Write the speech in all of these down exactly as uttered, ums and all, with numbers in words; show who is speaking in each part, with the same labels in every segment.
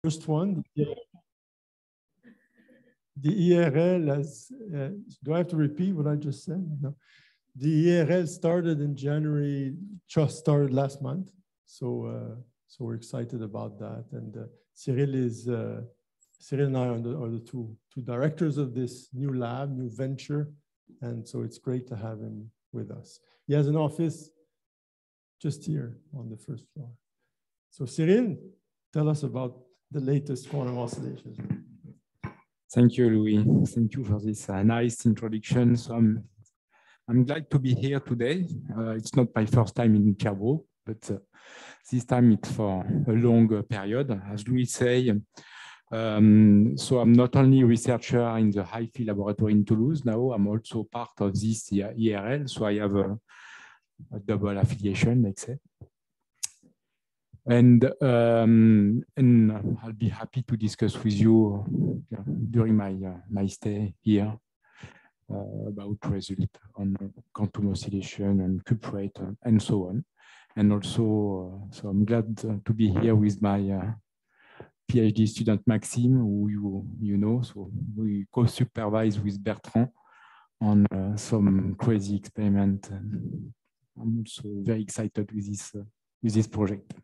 Speaker 1: first one, the E R L, as, uh, do I have to repeat what I just said? No. The E R L started in January, just started last month. So, uh, so we're excited about that. And uh, Cyril is, uh, Cyril and I are the, are the two, two directors of this new lab, new venture. And so it's great to have him with us. He has an office just here on the first floor. So Cyril, tell us about the latest quantum oscillations.
Speaker 2: Thank you, Louis. Thank you for this uh, nice introduction. So I'm, I'm glad to be here today. Uh, it's not my first time in Sherbrooke, but uh, this time it's for a long period. As Louis said, um, so I'm not only a researcher in the HiFi laboratory in Toulouse now, I'm also part of this E R L, so I have a, a double affiliation, let's say. And, um, and I'll be happy to discuss with you uh, during my, uh, my stay here uh, about results on quantum oscillation and cuprate and so on. And also, uh, so I'm glad to be here with my uh, PhD student Maxime, who you, you know, so we co-supervise with Bertrand on uh, some crazy experiment. And I'm also very excited with this, uh, with this project.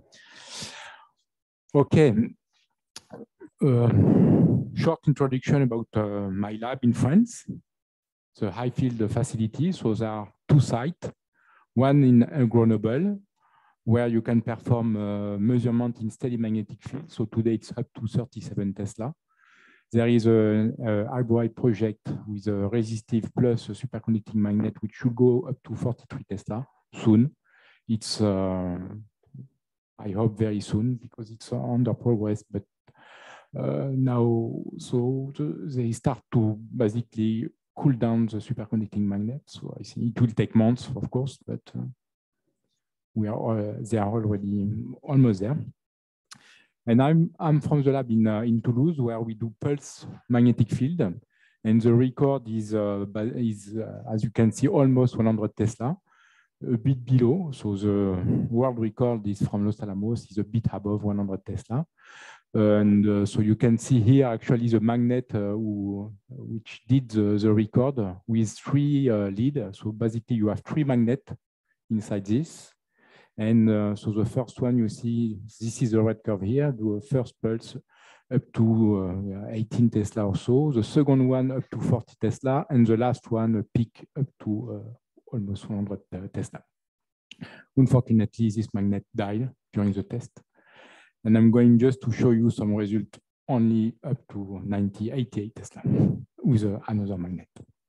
Speaker 2: Okay, uh, short introduction about uh, my lab in France, the high field facility. So there are two sites, one in Grenoble, where you can perform uh, measurement in steady magnetic field. So today it's up to thirty-seven Tesla. There is a, a hybrid project with a resistive plus a superconducting magnet, which should go up to forty-three Tesla soon. It's uh, I hope very soon, because it's under progress, but uh, now, so they start to basically cool down the superconducting magnet. So I think it will take months, of course, but uh, we are uh, they are already almost there. And I'm I'm from the lab in uh, in Toulouse, where we do pulse magnetic field, and the record is uh, is uh, as you can see almost one hundred Tesla. A bit below, so the world record is from Los Alamos, is a bit above one hundred Tesla. And uh, so you can see here actually the magnet uh, who, which did the, the record with three uh, leads. So basically you have three magnets inside this. And uh, so the first one you see, this is the red curve here, the first pulse up to uh, eighteen Tesla or so, the second one up to forty Tesla, and the last one a peak up to uh, almost one hundred uh, Tesla. Unfortunately, this magnet died during the test. And I'm going just to show you some result only up to ninety, eighty-eight Tesla with uh, another magnet.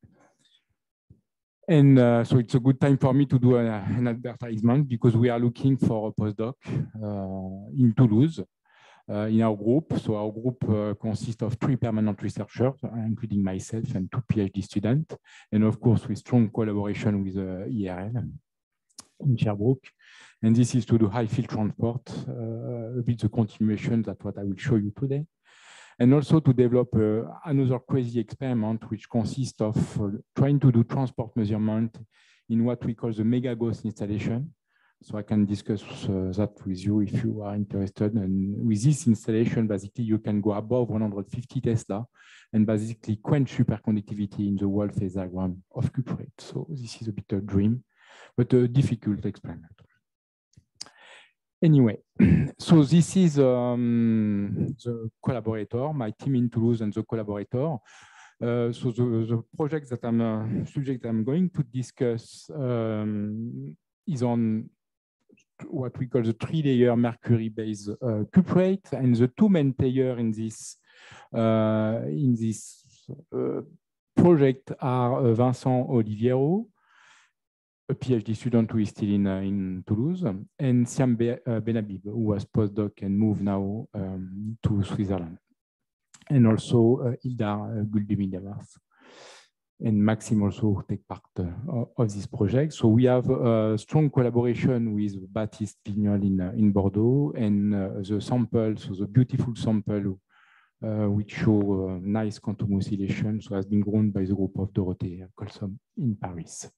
Speaker 2: And uh, so it's a good time for me to do a, an advertisement, because we are looking for a postdoc uh, in Toulouse uh, in our group. So our group uh, consists of three permanent researchers, including myself and two PhD students, and of course with strong collaboration with uh, E R L in Sherbrooke. And this is to do high field transport, uh, a bit the continuation that what I will show you today. And also to develop uh, another crazy experiment, which consists of uh, trying to do transport measurement in what we call the mega ghost installation. So I can discuss uh, that with you if you are interested. And with this installation, basically, you can go above one hundred fifty Tesla and basically quench superconductivity in the wall phase diagram of cuprate. So this is a bit a dream, but a difficult experiment. Anyway, so this is um, the collaborator, my team in Toulouse and the collaborator. Uh, so the, the project that I'm, uh, subject I'm going to discuss um, is on what we call the three-layer mercury-based uh, cuprate, and the two main players in this uh, in this uh, project are uh, Vincent Oliviero, a PhD student who is still in, uh, in Toulouse, and Siam Be uh, Benhabib, who was postdoc and moved now um, to Switzerland, and also uh, Ildar uh, Gulbin-Diamas. And Maxime also take part uh, of this project. So we have a strong collaboration with Baptiste Pignol in, uh, in Bordeaux, and uh, the sample, so the beautiful sample uh, which show uh, nice quantum oscillation, so has been grown by the group of Dorothée Colsom in Paris.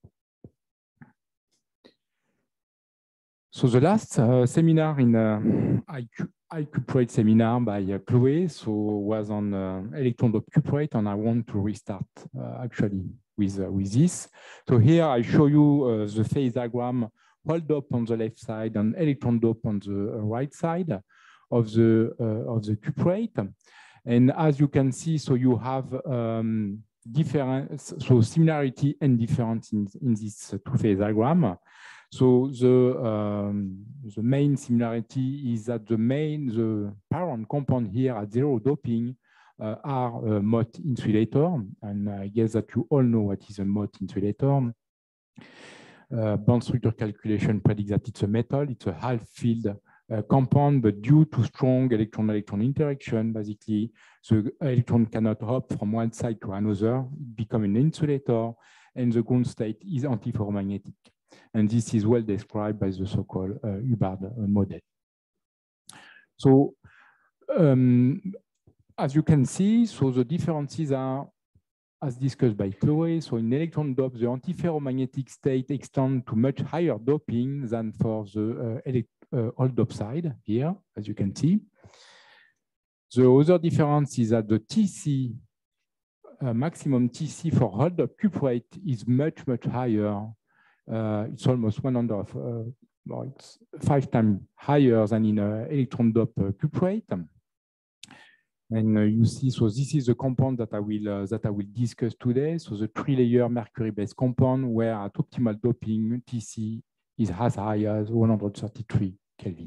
Speaker 2: So the last uh, seminar in uh, high cuprate seminar by uh, Chloe, so was on uh, electron dope cuprate, and I want to restart uh, actually with, uh, with this. So here I show you uh, the phase diagram, hole dope on the left side and electron dope on the right side of the, uh, of the cuprate. And as you can see, so you have um, difference, so similarity and difference in, in this two-phase diagram. So the, um, the main similarity is that the main, the parent compound here at zero doping uh, are a M O T insulator. And I guess that you all know what is a M O T insulator. Uh, bond structure calculation predicts that it's a metal, it's a half-filled uh, compound, but due to strong electron-electron interaction, basically, the electron cannot hop from one side to another, become an insulator, and the ground state is antiferromagnetic. And this is well described by the so-called uh, Hubbard model. So, um, as you can see, so the differences are, as discussed by Chloe, so in electron dope, the antiferromagnetic state extends to much higher doping than for the uh, uh, hole dope side here, as you can see. The other difference is that the T C, uh, maximum T C for hole dope cuprate is much, much higher. Uh, it's almost one hundred, uh, well, it's five times higher than in uh, electron dope uh, cuprate. And uh, you see, so this is the compound that I will uh, that I will discuss today. So the three-layer mercury-based compound, where at optimal doping, T C is as high as one hundred thirty-three Kelvin.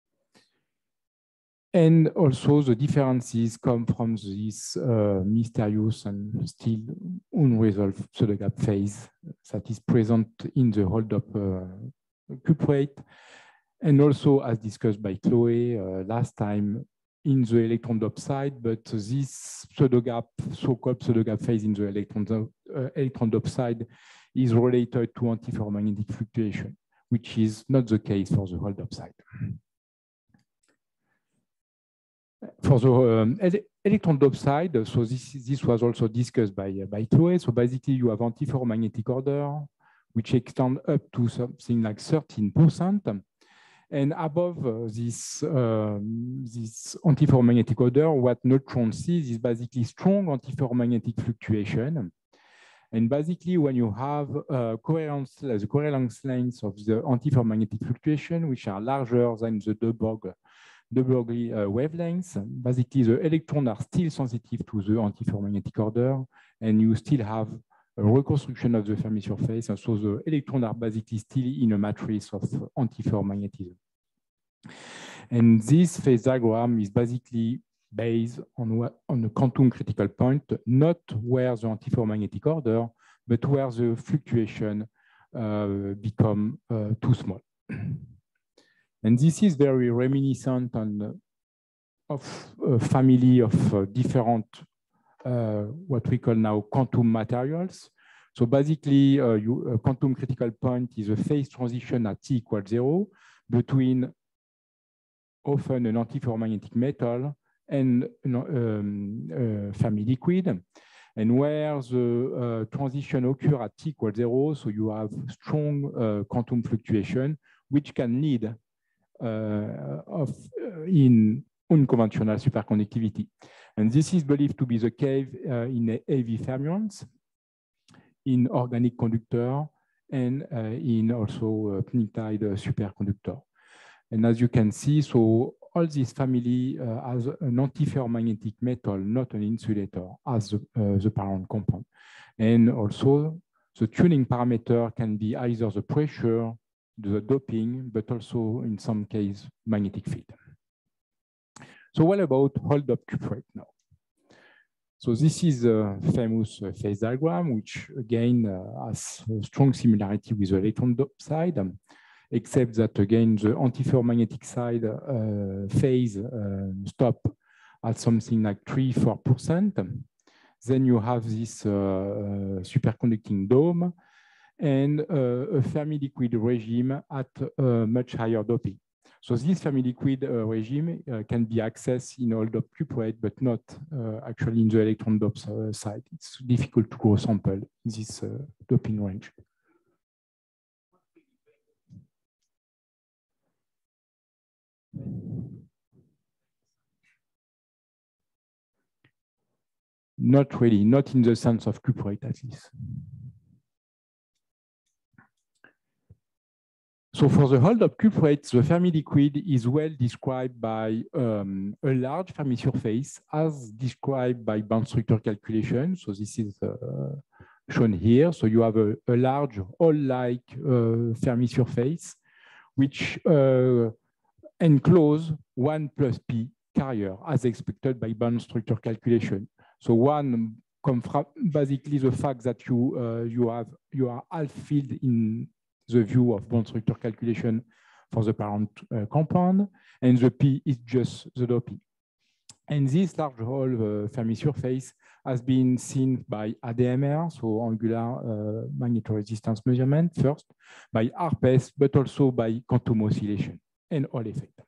Speaker 2: And also the differences come from this uh, mysterious and still unresolved pseudogap phase that is present in the hole dope uh, cuprate. And also, as discussed by Chloe uh, last time, in the electron dope side, but this pseudogap, so-called pseudogap phase in the electron dope, uh, electron dope side is related to antiferromagnetic fluctuation, which is not the case for the hole dope side. For the um, ele electron dope side, so this, this was also discussed by, uh, by Chloe. So basically, you have antiferromagnetic order, which extend up to something like thirteen percent. And above uh, this, um, this antiferromagnetic order, what neutron sees is basically strong antiferromagnetic fluctuation. And basically, when you have uh, coherence, the coherence lengths of the antiferromagnetic fluctuation, which are larger than the de Broglie, de Broglie uh, wavelengths, basically the electrons are still sensitive to the antiferromagnetic order, and you still have a reconstruction of the Fermi surface, and so the electrons are basically still in a matrix of antiferromagnetism. And this phase diagram is basically based on, what, on a quantum critical point, not where the antiferromagnetic order, but where the fluctuation uh, become uh, too small. And this is very reminiscent on, uh, of a family of uh, different Uh, what we call now quantum materials. So basically, uh, you, a quantum critical point is a phase transition at T equals zero between often an antiferromagnetic metal and an um, uh, Fermi liquid. And where the uh, transition occurs at T equals zero, so you have strong uh, quantum fluctuation, which can lead uh, of, uh, in unconventional superconductivity. And this is believed to be the case uh, in A V fermions, in organic conductor, and uh, in also uh, pnictide uh, superconductor. And as you can see, so all this family uh, has an antiferromagnetic metal, not an insulator, as the, uh, the parent compound. And also, the tuning parameter can be either the pressure, the doping, but also in some case, magnetic field. So what about hole dope cuprate now? So this is a famous phase diagram, which again uh, has a strong similarity with the electron dope side, um, except that again the antiferromagnetic side uh, phase uh, stop at something like three, four percent. Then you have this uh, uh, superconducting dome and uh, a Fermi liquid regime at uh, much higher doping. So this Fermi liquid uh, regime uh, can be accessed in hole dope cuprate, but not uh, actually in the electron dope uh, side. It's difficult to go sample in this uh, doping range. Not really, not in the sense of cuprate at least. So for the hold-up cuprate, the Fermi liquid is well described by um, a large Fermi surface as described by band structure calculation. So this is uh, shown here. So you have a, a large hole-like uh, Fermi surface, which uh, enclose one plus P carrier as expected by band structure calculation. So one comes from basically the fact that you uh, you have you are half filled in the view of bond structure calculation for the parent uh, compound, and the P is just the doping. And this large hole uh, Fermi surface has been seen by A D M R, so angular uh, magnetoresistance measurement first, by HARPES, but also by quantum oscillation and Hall effect.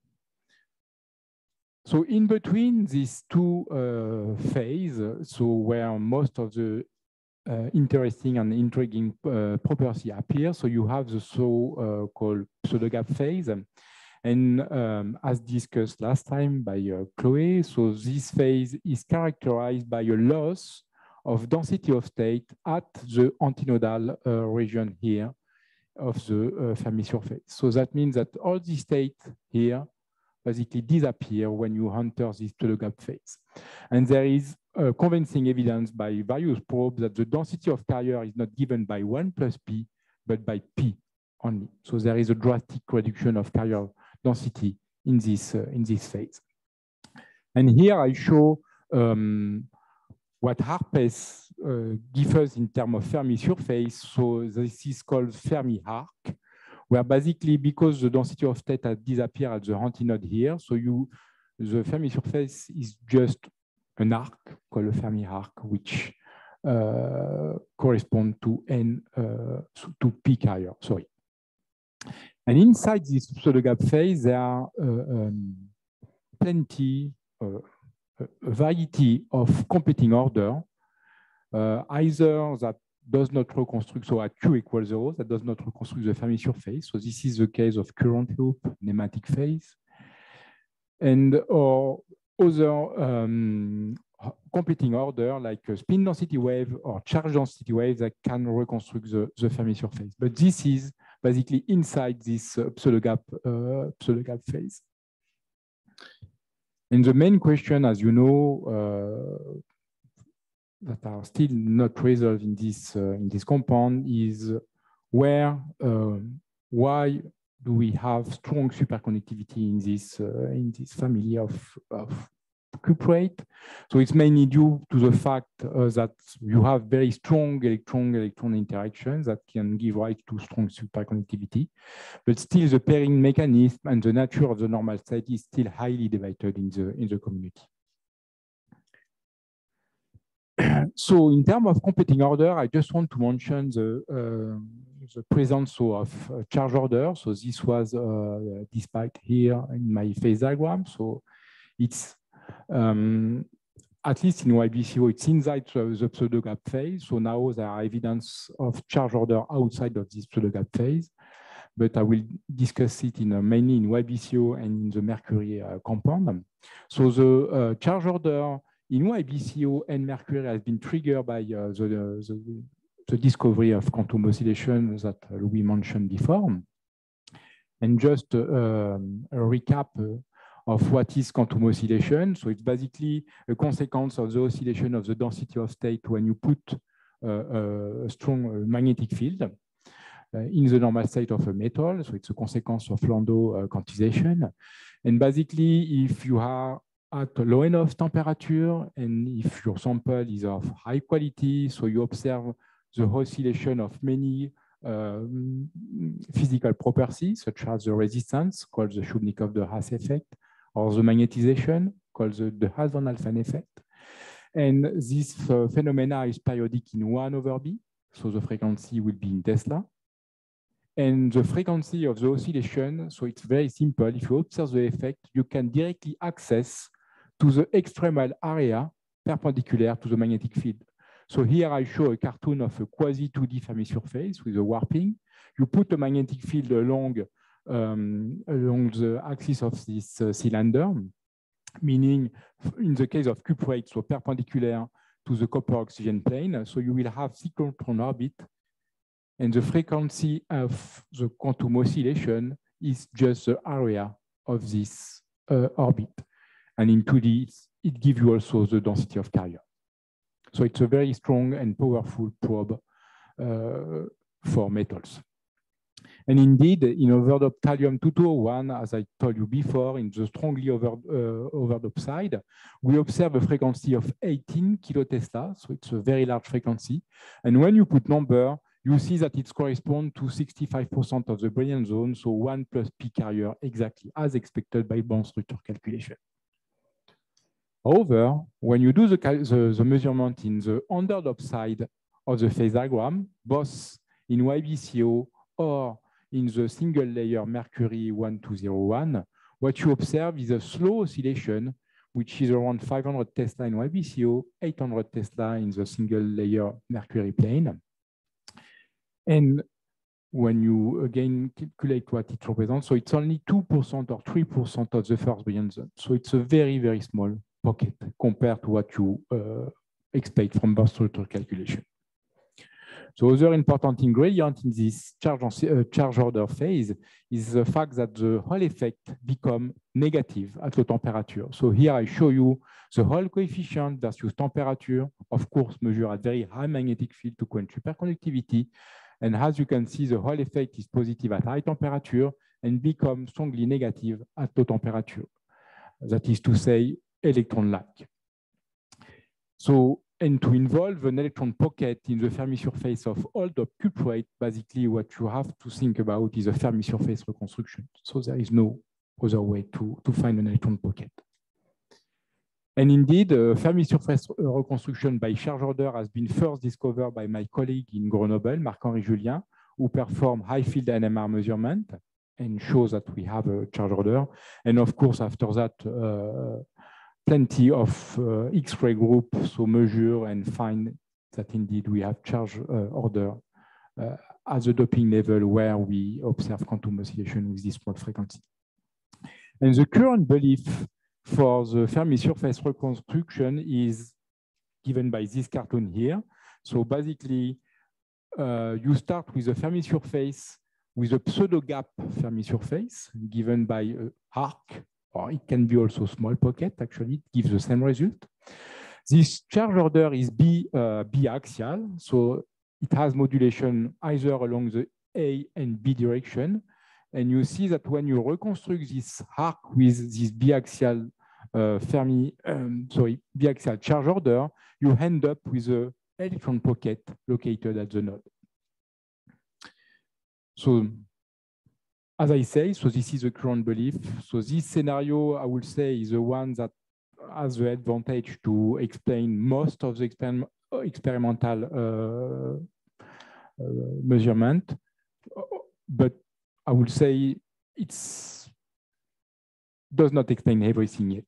Speaker 2: So in between these two uh, phases, so where most of the uh, interesting and intriguing uh, property appear, so you have the so-called uh, pseudo-gap phase. And um, as discussed last time by uh, Chloe, so this phase is characterized by a loss of density of state at the antinodal uh, region here of the uh, Fermi surface. So that means that all the states here basically disappear when you enter this pseudo-gap phase. And there is uh, convincing evidence by various probes that the density of carrier is not given by one plus P, but by P only. So there is a drastic reduction of carrier density in this, uh, in this phase. And here I show um, what HARPES uh, differs in terms of Fermi surface. So this is called Fermi arc, where basically because the density of state has disappeared at the antinode here, so you the Fermi surface is just an arc called a Fermi arc, which uh, corresponds to n uh, to P carrier. Sorry. And inside this pseudo-gap phase, there are uh, um, plenty, uh, a variety of competing order, uh, either that does not reconstruct, so at Q equals zero, that does not reconstruct the Fermi surface. So this is the case of current loop, nematic phase, and or other um, competing order like a spin density wave or charge density wave that can reconstruct the, the Fermi surface. But this is basically inside this uh, pseudo-gap uh, pseudo-gap phase. And the main question, as you know, uh, that are still not resolved in this uh, in this compound is where, uh, why do we have strong superconductivity in this uh, in this family of, of cuprate? So it's mainly due to the fact uh, that you have very strong electron-electron interactions that can give rise to strong superconductivity, but still the pairing mechanism and the nature of the normal state is still highly debated in the in the community. So in terms of competing order, I just want to mention the, uh, the presence of uh, charge order. So this was uh, displayed here in my phase diagram. So it's, um, at least in Y B C O, it's inside the pseudo-gap phase. So now there are evidence of charge order outside of this pseudo-gap phase. But I will discuss it in, uh, mainly in Y B C O and in the mercury uh, compound. So the uh, charge order in Y B C O and mercury has been triggered by uh, the, the, the discovery of quantum oscillation that we mentioned before. And just uh, um, a recap uh, of what is quantum oscillation. So it's basically a consequence of the oscillation of the density of state when you put uh, a strong magnetic field uh, in the normal state of a metal. So it's a consequence of Landau uh, quantization. And basically, if you are at a low enough temperature, and if your sample is of high quality, so you observe the oscillation of many uh, physical properties, such as the resistance, called the Shubnikov-de-Haas effect, or the magnetization, called the de Haas-Van Alphen effect. And this uh, phenomena is periodic in one over B, so the frequency will be in Tesla. And the frequency of the oscillation, so it's very simple. If you observe the effect, you can directly access to the extremal area perpendicular to the magnetic field. So here I show a cartoon of a quasi two D Fermi surface with a warping. You put a magnetic field along, um, along the axis of this uh, cylinder, meaning in the case of cuprate, so perpendicular to the copper oxygen plane. So you will have synchrotron orbit, and the frequency of the quantum oscillation is just the area of this uh, orbit. And in two D, it gives you also the density of carrier. So it's a very strong and powerful probe uh, for metals. And indeed, in overdoped thallium two two oh one, as I told you before, in the strongly over, uh, overdoped side, we observe a frequency of eighteen kilotesla, so it's a very large frequency. And when you put number, you see that it corresponds to sixty-five percent of the brilliant zone, so one plus P carrier exactly as expected by bond structure calculation. However, when you do the, the, the measurement in the underdoped side of the phase diagram, both in Y B C O or in the single layer mercury one two zero one, what you observe is a slow oscillation, which is around five hundred Tesla in Y B C O, eight hundred Tesla in the single layer mercury plane. And when you again calculate what it represents, so it's only two percent or three percent of the first brilliant zone. So it's a very, very small pocket compared to what you uh, expect from bond structure calculation. So other important ingredient in this charge, uh, charge order phase is the fact that the Hall effect becomes negative at low temperature. So here I show you the Hall coefficient versus temperature, of course, measured at very high magnetic field to quench superconductivity. And as you can see, the Hall effect is positive at high temperature and becomes strongly negative at low temperature. That is to say, electron-like. So, and to involve an electron pocket in the Fermi surface of all doped cuprate, basically what you have to think about is a Fermi surface reconstruction. So there is no other way to, to find an electron pocket. And indeed, uh, Fermi surface reconstruction by charge order has been first discovered by my colleague in Grenoble, Marc-Henri Julien, who performed high field N M R measurement and shows that we have a charge order. And of course, after that, uh, plenty of uh, X-ray groups so measure and find that indeed we have charge uh, order uh, at the doping level where we observe quantum oscillation with this small frequency. And the current belief for the Fermi surface reconstruction is given by this cartoon here. So basically, uh, you start with a Fermi surface with a pseudo-gap Fermi surface given by a arc, or it can be also small pocket, actually, it gives the same result. This charge order is B, uh, biaxial, so it has modulation either along the A and B direction. And you see that when you reconstruct this arc with this biaxial uh, Fermi, um, sorry, biaxial charge order, you end up with an electron pocket located at the node. So, as I say, so this is the current belief. So this scenario, I would say, is the one that has the advantage to explain most of the exper experimental uh, uh, measurement. But I would say it's does not explain everything yet.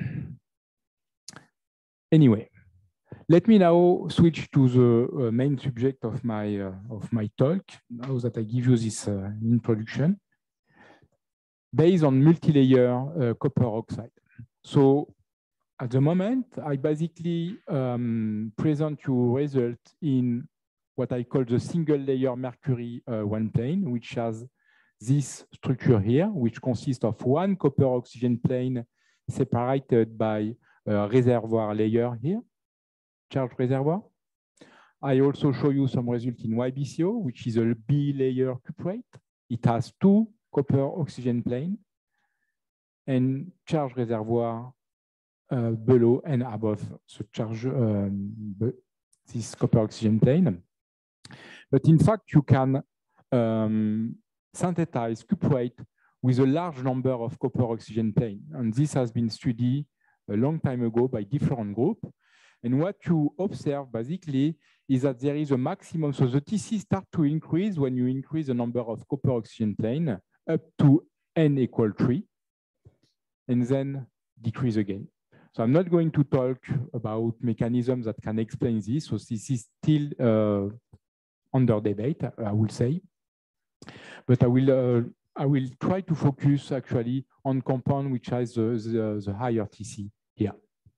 Speaker 2: Anyway, let me now switch to the uh, main subject of my uh, of my talk. Now that I give you this uh, introduction, based on multi-layer uh, copper oxide. So at the moment, I basically um, present you result in what I call the single layer mercury uh, one plane, which has this structure here, which consists of one copper oxygen plane separated by a reservoir layer here, charge reservoir. I also show you some result in Y B C O, which is a B layer cuprate. It has two copper oxygen plane and charge reservoir uh, below and above the charge, um, this copper oxygen plane. But in fact, you can um, synthesize cuprate with a large number of copper oxygen plane. And this has been studied a long time ago by different groups. And what you observe basically is that there is a maximum. So the T C starts to increase when you increase the number of copper oxygen plane up to n equal three, and then decrease again. So I'm not going to talk about mechanisms that can explain this. So this is still uh, under debate, I will say. But I will uh, I will try to focus actually on compound which has the, the, the higher T C here.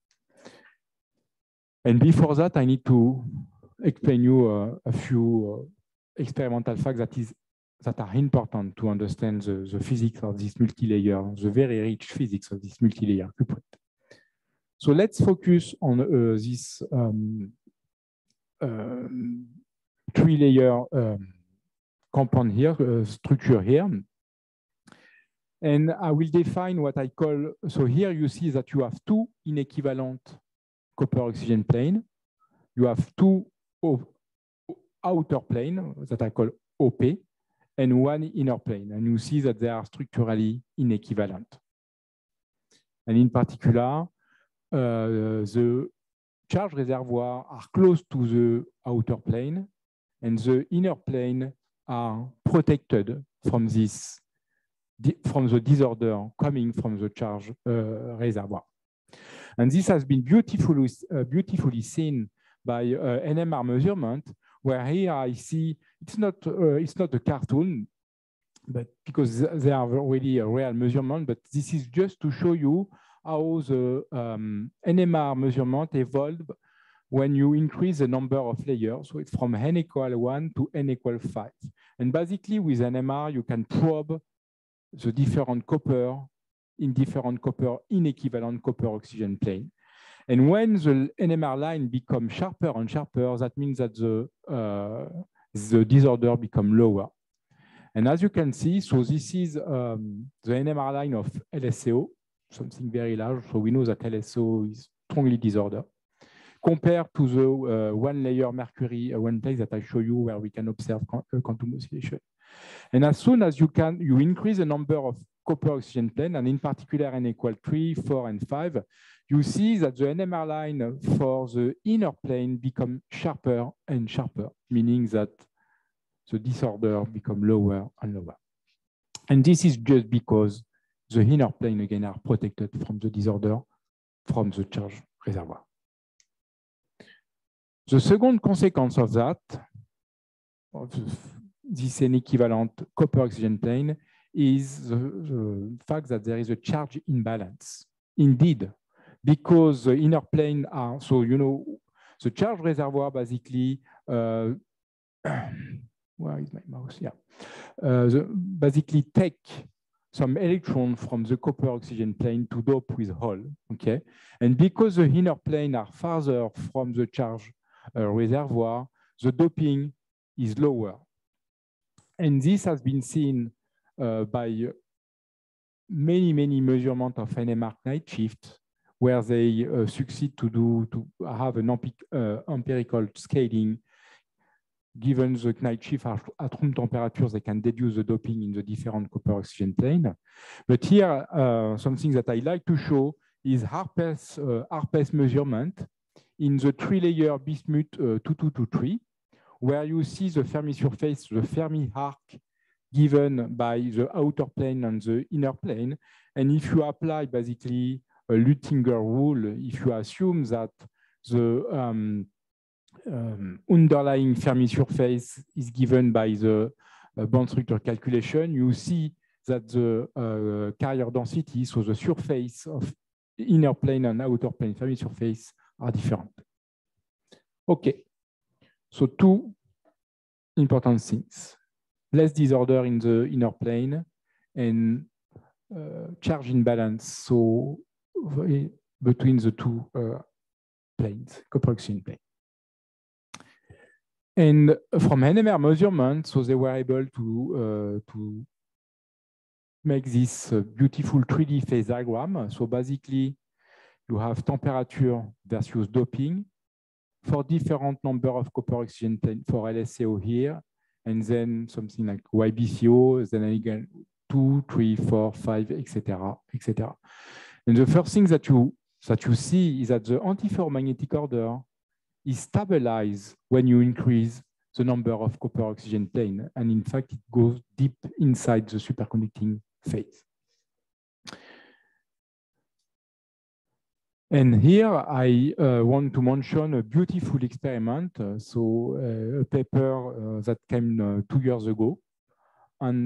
Speaker 2: And before that, I need to explain you uh, a few uh, experimental facts that is that are important to understand the, the physics of this multi-layer, the very rich physics of this multi-layer cuprate. So let's focus on uh, this um, uh, three-layer um, compound here, uh, structure here. And I will define what I call, so here you see that you have two inequivalent copper-oxygen plane. You have two outer plane that I call O P and one inner plane. And you see that they are structurally inequivalent. And in particular, uh, the charge reservoirs are close to the outer plane and the inner plane are protected from this, from the disorder coming from the charge uh, reservoir. And this has been beautifully, uh, beautifully seen by uh, N M R measurement, where here I see it's not uh, it's not a cartoon, but because they are really a real measurement. But this is just to show you how the um, N M R measurement evolved when you increase the number of layers. So it's from n equal one to n equal five. And basically, with N M R, you can probe the different copper in different copper inequivalent copper oxygen plane. And when the N M R line becomes sharper and sharper, that means that the, uh, the disorder becomes lower. And as you can see, so this is um, the N M R line of L S A O, something very large. So we know that L S A O is strongly disordered, compared to the uh, one layer mercury uh, one place that I show you where we can observe quantum oscillation. And as soon as you can, you increase the number of copper oxygen plane, and in particular n equal three, four, and five, you see that the N M R line for the inner plane become sharper and sharper, meaning that the disorder become lower and lower. And this is just because the inner plane again are protected from the disorder from the charge reservoir. The second consequence of that, of this inequivalent copper oxygen plane, is the, the fact that there is a charge imbalance. Indeed, because the inner plane are, so you know, the charge reservoir basically, uh, where is my mouse? Yeah, uh, the, basically take some electron from the copper oxygen plane to dope with hole, okay? And because the inner plane are farther from the charge uh, reservoir, the doping is lower. And this has been seen uh, by many, many measurements of N M R night shift, where they uh, succeed to do to have an uh, empirical scaling. Given the night shift at room temperatures, they can deduce the doping in the different copper oxygen plane. But here, uh, something that I like to show is Harpes, uh, Harpes measurement in the three-layer bismuth uh, two two two three, where you see the Fermi surface, the Fermi arc given by the outer plane and the inner plane. And if you apply basically a Luttinger rule, if you assume that the um, um, underlying Fermi surface is given by the uh, band structure calculation, you see that the uh, carrier density, so the surface of inner plane and outer plane Fermi surface are different. Okay, so two important things. Less disorder in the inner plane and uh, charge imbalance, so between the two uh, planes, copper oxygen plane. And from N M R measurement, so they were able to, uh, to make this uh, beautiful three D phase diagram. So basically, you have temperature versus doping for different number of copper oxygen plane for L S A O here, and then something like Y B C O, then again two, three, four, five, et cetera, et cetera. And the first thing that you that you see is that the antiferromagnetic order is stabilized when you increase the number of copper oxygen plane, and in fact, it goes deep inside the superconducting phase. And here I uh, want to mention a beautiful experiment. Uh, so uh, a paper uh, that came uh, two years ago. And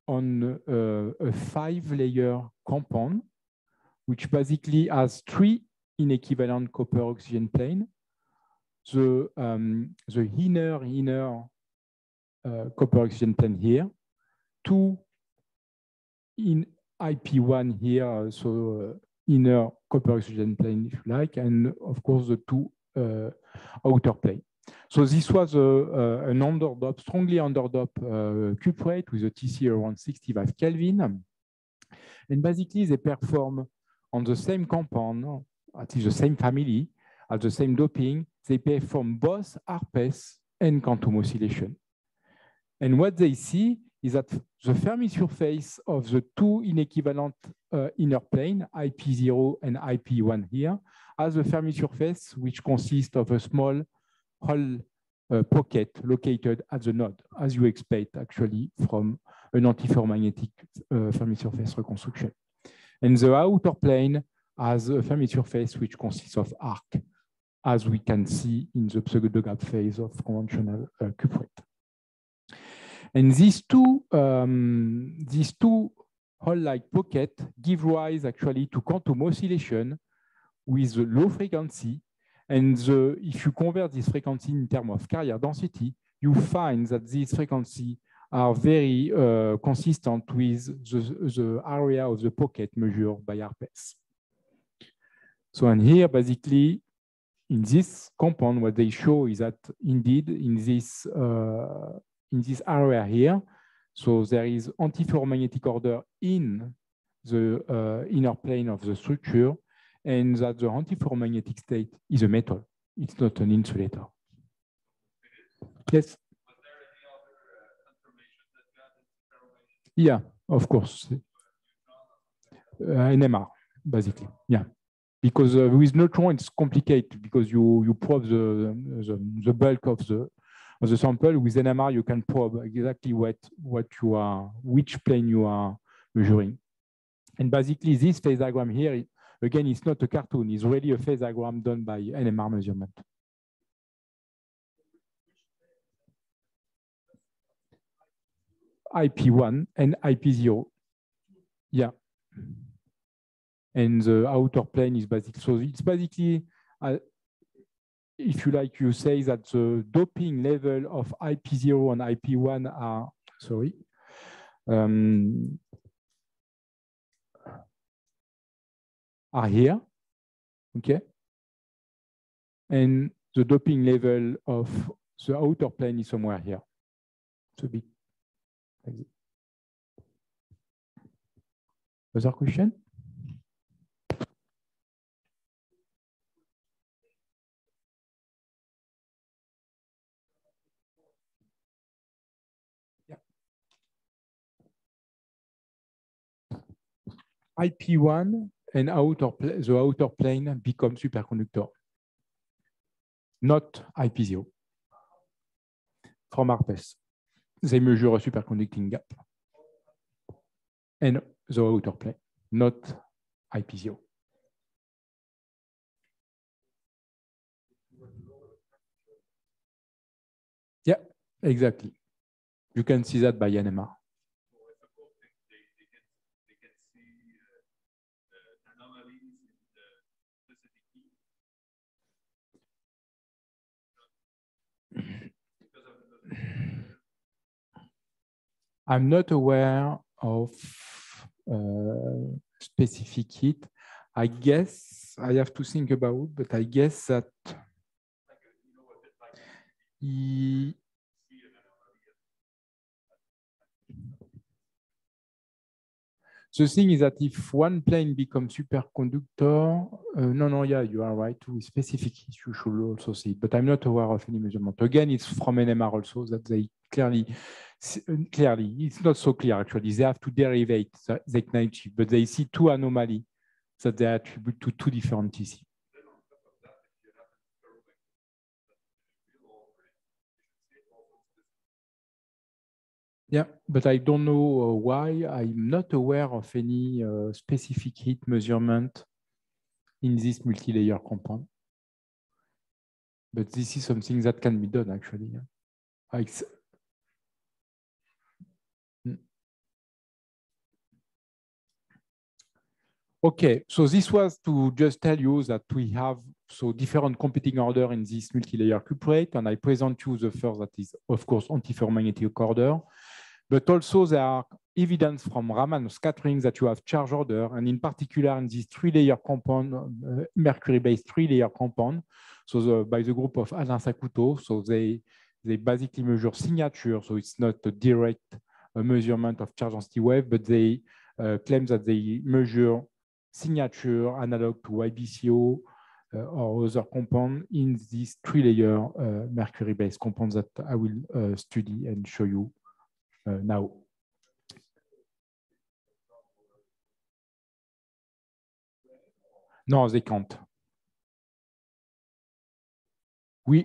Speaker 2: on uh, a five-layer compound, which basically has three inequivalent copper oxygen plane. The, um, the inner, inner uh, copper oxygen plane here, two in I P one here, so uh, inner copper oxygen plane, if you like, and of course the two uh, outer plane. So this was a, a, an underdop, strongly underdop uh, cuprate with a T C around sixty-five Kelvin. And basically they perform on the same compound, at least the same family, at the same doping, they perform both ARPES and quantum oscillation. And what they see is that the Fermi surface of the two inequivalent uh, inner plane, I P zero and I P one here, has a Fermi surface which consists of a small Hall uh, pocket located at the node, as you expect actually from an antiferromagnetic uh, Fermi surface reconstruction. And the outer plane has a Fermi surface which consists of arc, as we can see in the pseudo-gap phase of conventional uh, cuprate. And these two, um, these two hole-like pockets give rise actually to quantum oscillation with a low frequency. And the, if you convert this frequency in terms of carrier density, you find that these frequencies are very uh, consistent with the, the area of the pocket measured by ARPES. So, and here, basically, in this compound, what they show is that indeed, in this, uh, in this area here, so there is antiferromagnetic order in the uh, inner plane of the structure, and that the antiferromagnetic state is a metal. It's not an insulator. Yes? Yeah, of course. Uh, N M R, basically, yeah. Because uh, with neutron, it's complicated because you, you probe the, the, the bulk of the, of the sample. With N M R, you can probe exactly what, what you are, which plane you are measuring. And basically, this phase diagram here, again, it's not a cartoon. It's really a phase diagram done by N M R measurement. I P one and I P zero. Yeah. And the outer plane is basically, so it's basically, uh, if you like, you say that the doping level of I P zero and I P one are, sorry, um, are here, okay? And the doping level of the outer plane is somewhere here. It's a bit like this. Other question? Yeah. I P one and outer the outer plane become superconductor, not I P zero. From ARPES, they measure a superconducting gap. And the outer plane, not I P zero. Yeah, exactly. You can see that by N M R. I'm not aware of uh, specific hit. I guess I have to think about, but I guess that he, the thing is that if one plane becomes superconductor, uh, no, no, yeah, you are right. With specific hit, you should also see it, but I'm not aware of any measurement. Again, it's from N M R also that they clearly, clearly, it's not so clear actually. They have to derivate the ignite chip, but they see two anomalies that they attribute to two different T C. Yeah, but I don't know why. I'm not aware of any uh, specific heat measurement in this multi-layer compound. But this is something that can be done actually. Like, Okay, so this was to just tell you that we have so different competing order in this multi-layer cuprate, and I present you the first that is, of course, antiferromagnetic order, but also there are evidence from Raman scattering that you have charge order, and in particular in this three-layer compound, uh, mercury-based three-layer compound, so the, by the group of Alain Sakuto, so they, they basically measure signature, so it's not a direct uh, measurement of charge density wave, but they uh, claim that they measure signature analog to Y B C O uh, or other compound in this three-layer uh, mercury-based compound that I will uh, study and show you uh, now. No, they can't. We.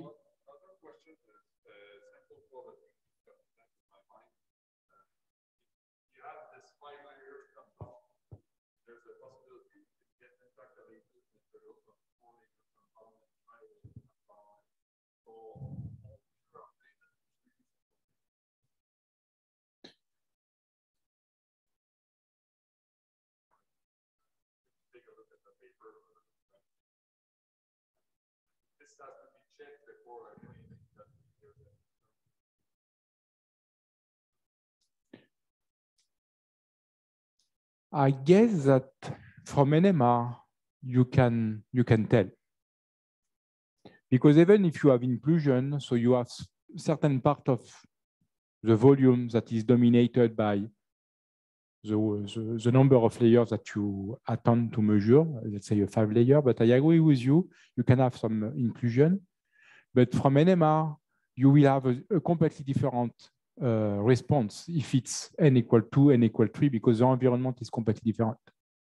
Speaker 2: I guess that from N M R, you can, you can tell. Because even if you have inclusion, so you have certain part of the volume that is dominated by the, the, the number of layers that you attempt to measure, let's say a five layer, but I agree with you, you can have some inclusion. But from N M R, you will have a, a completely different uh, response if it's n equal two, n equal three, because the environment is completely different.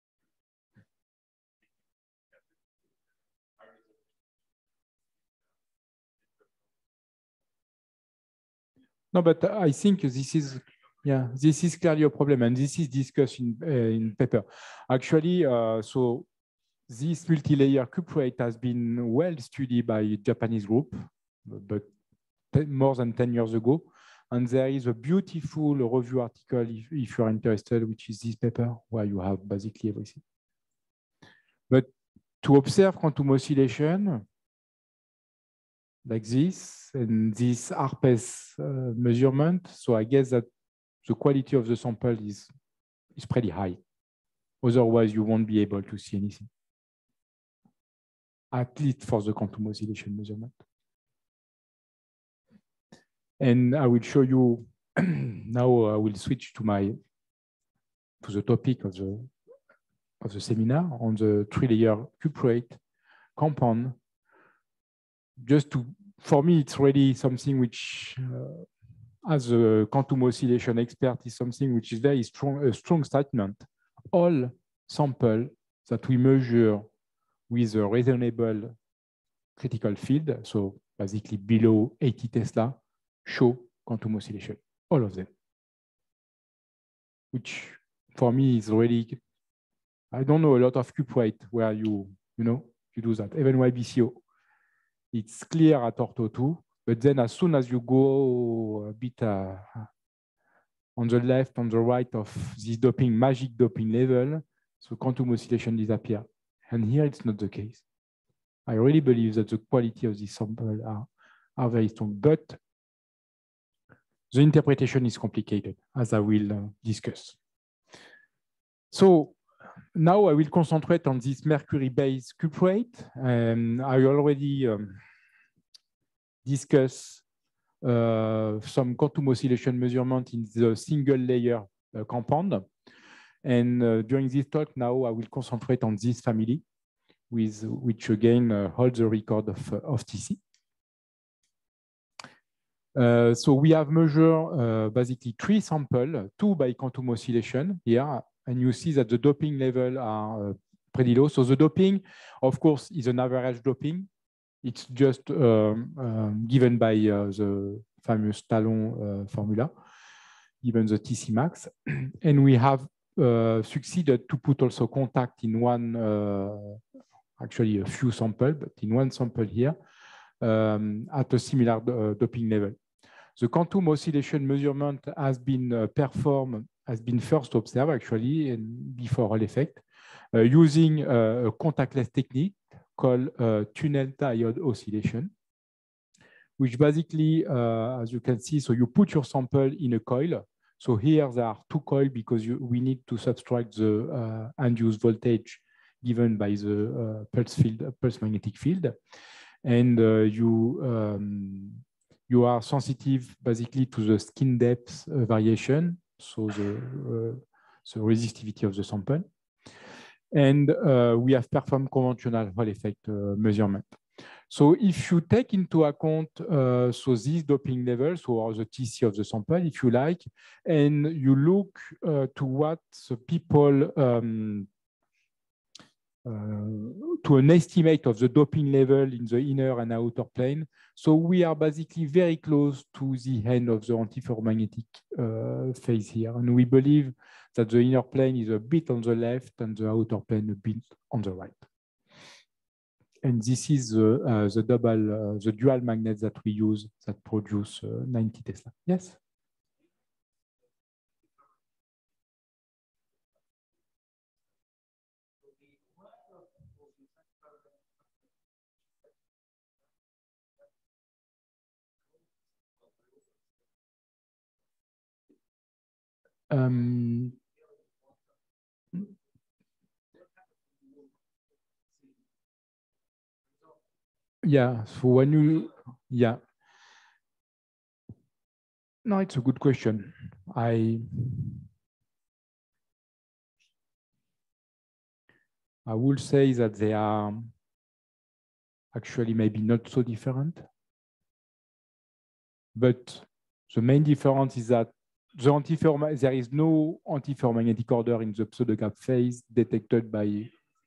Speaker 2: No, but I think this is, yeah, this is clearly a problem, and this is discussed in, uh, in paper. Actually, uh, so this multi-layer cuprate has been well studied by a Japanese group, but more than ten years ago. And there is a beautiful review article, if, if you're interested, which is this paper, where you have basically everything. But to observe quantum oscillation like this, and this R P E S uh, measurement, so I guess that the quality of the sample is, is pretty high. Otherwise, you won't be able to see anything, at least for the quantum oscillation measurement. And I will show you now. I will switch to my to the topic of the of the seminar on the three-layer cuprate compound. Just to, for me, it's really something which, uh, as a quantum oscillation expert, is something which is very strong, a strong statement. All samples that we measure with a reasonable critical field, so basically below eighty Tesla, show quantum oscillation, all of them, which for me is really, I don't know a lot of cuprate where you, you know, you do that, even Y B C O. It's clear at ortho two, but then as soon as you go a bit uh, on the left, on the right of this doping, magic doping level, so quantum oscillation disappear. And here it's not the case. I really believe that the quality of this sample are, are very strong, but the interpretation is complicated, as I will uh, discuss. So now I will concentrate on this mercury-based cuprate. Um, I already um, discussed uh, some quantum oscillation measurement in the single layer uh, compound. And uh, during this talk now, I will concentrate on this family, with which again uh, holds the record of, uh, of T C. Uh, so we have measured uh, basically three samples, two by quantum oscillation here, and you see that the doping level are uh, pretty low. So the doping, of course, is an average doping. It's just um, um, given by uh, the famous Talon uh, formula, given the T C max. And we have uh, succeeded to put also contact in one, uh, actually a few samples, but in one sample here, um, at a similar uh, doping level. The quantum oscillation measurement has been uh, performed, has been first observed actually and before Hall effect uh, using a contactless technique called uh, tunnel diode oscillation, which basically, uh, as you can see, so you put your sample in a coil. So here there are two coils because you, we need to subtract the uh, induced voltage given by the uh, pulse field, uh, pulse magnetic field, and uh, you um, you are sensitive basically to the skin depth uh, variation, so the uh, the resistivity of the sample, and uh, we have performed conventional Hall effect uh, measurement. So if you take into account uh, so these doping levels or the T C of the sample, if you like, and you look uh, to what the people um, uh, to an estimate of the doping level in the inner and outer plane, so we are basically very close to the end of the antiferromagnetic uh, phase here, and we believe that the inner plane is a bit on the left and the outer plane a bit on the right. And this is the, uh, the double, uh, the dual magnets that we use that produce uh, ninety Tesla. Yes? Um, yeah, so when you, yeah. No, it's a good question. I, I will say that they are actually maybe not so different. But the main difference is that the antiferro, there is no antiferromagnetic order in the pseudogap phase detected by.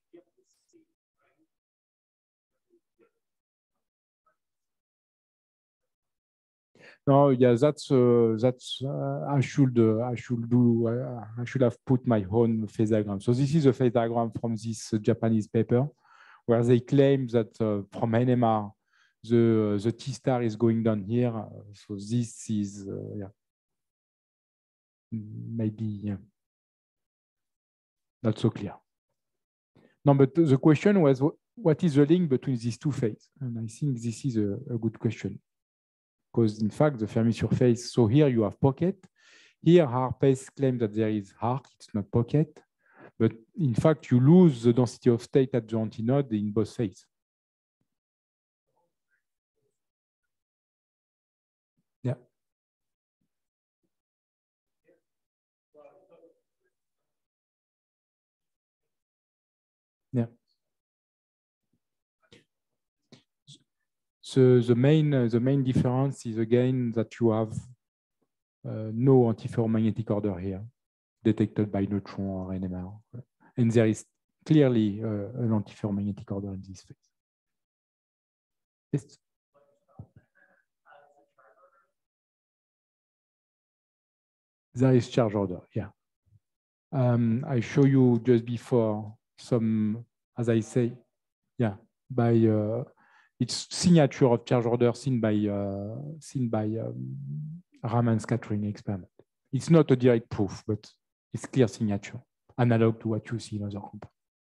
Speaker 2: No, yeah, that's uh, that's uh, I should uh, I should do uh, I should have put my own phase diagram. So this is a phase diagram from this uh, Japanese paper, where they claim that uh, from N M R the the T star is going down here. So this is uh, yeah maybe yeah, not so clear. No, but the question was what is the link between these two phases, and I think this is a, a good question. Because in fact, the Fermi surface, so here you have pocket. Here, Harpace claims that there is arc, it's not pocket. But in fact, you lose the density of state at the antinode in both phases. Yeah. Yeah. So the main, uh, the main difference is again that you have uh, no antiferromagnetic order here detected by neutron or N M R. And there is clearly uh, an antiferromagnetic order in this phase. Yes. There is charge order, yeah. Um, I show you just before some, as I say, yeah, by uh, its signature of charge order seen by uh, seen by um, Raman scattering experiment. It's not a direct proof, but it's clear signature, analog to what you see in other compounds.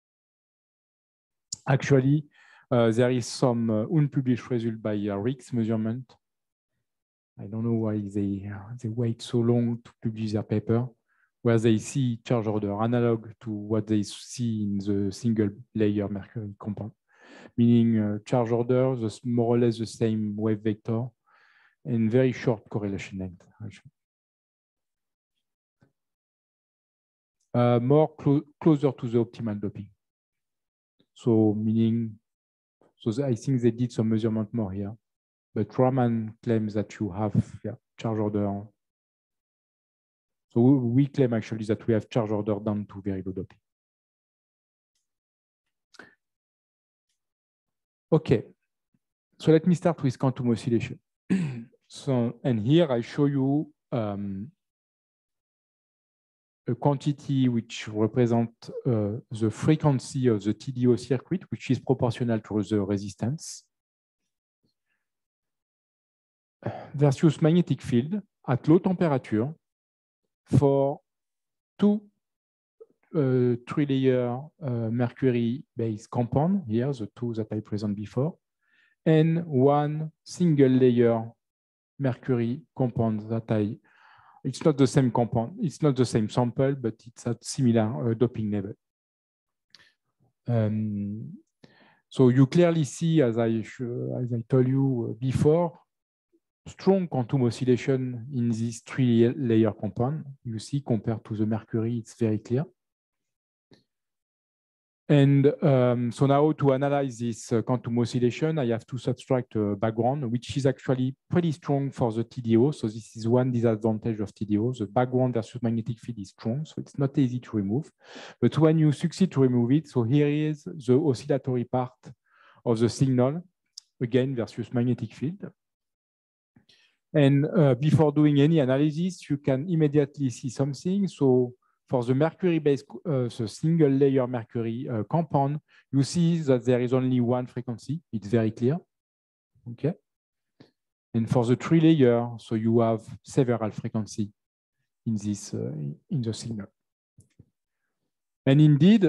Speaker 2: Actually, uh, there is some uh, unpublished result by uh, Rick's measurement. I don't know why they uh, they wait so long to publish their paper, where they see charge order analog to what they see in the single layer mercury compound, meaning uh, charge order is more or less the same wave vector and very short correlation length. Actually. Uh, more clo closer to the optimal doping. So meaning, so I think they did some measurement more here, but Raman claims that you have yeah, charge order. So we claim actually that we have charge order down to very low doping. Okay, so let me start with quantum oscillation. So, and here I show you um, a quantity which represents uh, the frequency of the T D O circuit, which is proportional to the resistance, versus magnetic field at low temperature for two uh, three-layer uh, mercury-based compound, here, the two that I presented before, and one single-layer mercury compound that I, it's not the same compound, it's not the same sample, but it's at similar uh, doping level. Um, so you clearly see, as I, as I told you before, strong quantum oscillation in this three-layer compound. You see, compared to the mercury, it's very clear. And um, so now to analyze this uh, quantum oscillation, I have to subtract a background, which is actually pretty strong for the T D O. So this is one disadvantage of T D O. The background versus magnetic field is strong, so it's not easy to remove. But when you succeed to remove it, so here is the oscillatory part of the signal, again, versus magnetic field. And uh, before doing any analysis, you can immediately see something. So for the mercury-based, uh, the single-layer mercury uh, compound, you see that there is only one frequency. It's very clear. Okay. And for the three-layer, so you have several frequencies in this uh, in the signal. And indeed,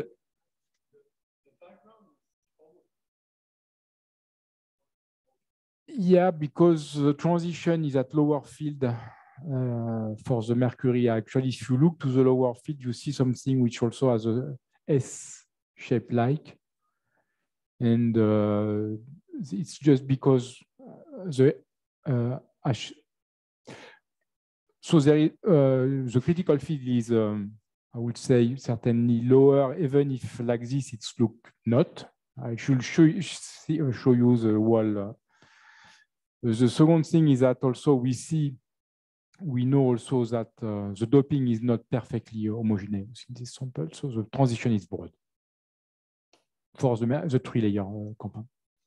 Speaker 2: yeah, because the transition is at lower field uh, for the mercury. Actually, if you look to the lower field, you see something which also has a S shape like. And uh, it's just because the uh, H. So there is, uh, the critical field is, um, I would say, certainly lower, even if like this, it's look not. I should show you, show you the wall. Uh, The second thing is that also we see, we know also that uh, the doping is not perfectly homogeneous in this sample, so the transition is broad for the, the three-layer uh, compound.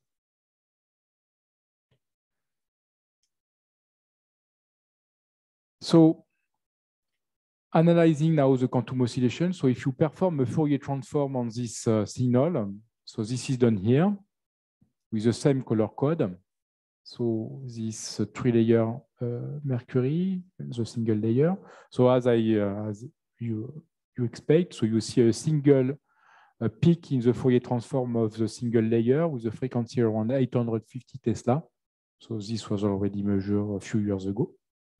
Speaker 2: So analyzing now the quantum oscillation, so if you perform a Fourier transform on this uh, signal, so this is done here with the same color code. So this uh, three-layer uh, mercury, the single layer. So as I uh, as you you expect, so you see a single uh, peak in the Fourier transform of the single layer with a frequency around eight hundred fifty Tesla. So this was already measured a few years ago.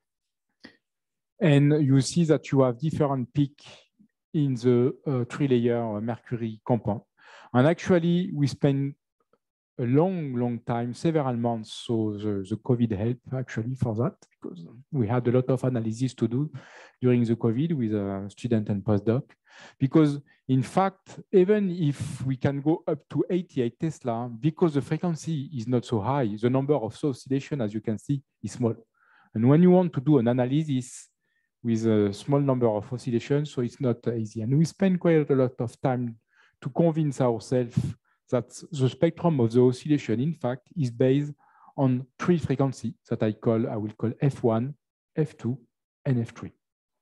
Speaker 2: And you see that you have different peaks in the uh, three-layer mercury compound. And actually, we spend a long, long time, several months. So the, the COVID helped actually for that, because we had a lot of analysis to do during the COVID with a student and postdoc. Because in fact, even if we can go up to eighty-eight Tesla, because the frequency is not so high, the number of oscillation, as you can see, is small. And when you want to do an analysis with a small number of oscillations, so it's not easy. And we spend quite a lot of time to convince ourselves that the spectrum of the oscillation, in fact, is based on three frequencies that I call, I will call F one, F two, and F three.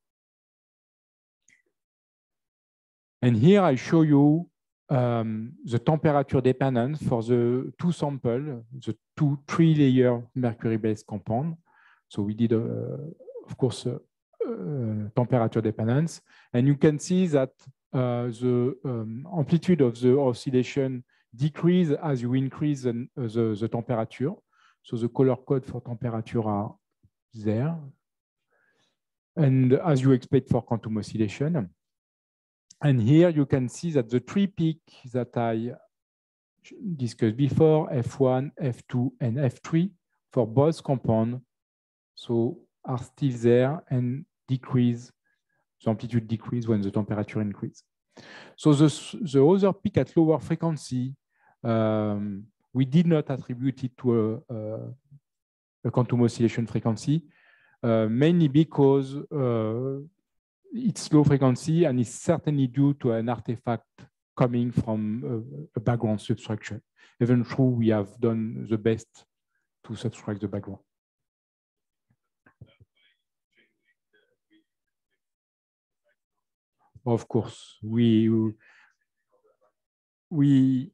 Speaker 2: And here I show you um, the temperature dependence for the two samples, the two three-layer mercury-based compound. So we did, uh, of course, uh, uh, temperature dependence. And you can see that uh, the um, amplitude of the oscillation decrease as you increase the, the, the temperature. So the color code for temperature are there. And as you expect for quantum oscillation. And here you can see that the three peaks that I discussed before, F one, F two, and F three, for both compounds, so are still there and decrease, the amplitude decrease when the temperature increases. So the, the other peak at lower frequency, um, we did not attribute it to a, a, a quantum oscillation frequency, uh, mainly because uh, it's low frequency and is certainly due to an artifact coming from a, a background subtraction, even though we have done the best to subtract the background. Of course, we, we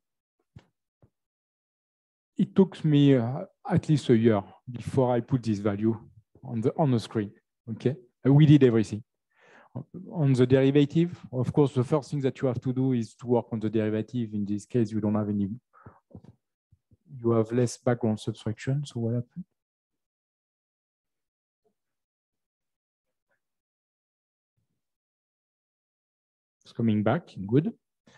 Speaker 2: it took me uh, at least a year before I put this value on the, on the screen, okay? We did everything. On the derivative, of course, the first thing that you have to do is to work on the derivative. In this case, you don't have any, you have less background subtraction. So what happened? It's coming back, good.